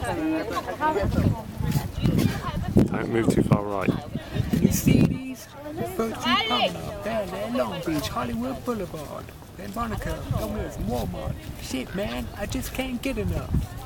Don't move too far right. You see these? First you Promenade, down there, Long Beach, Hollywood Boulevard, then Monaco, Elmhurst, Walmart. Shit, man, I just can't get enough.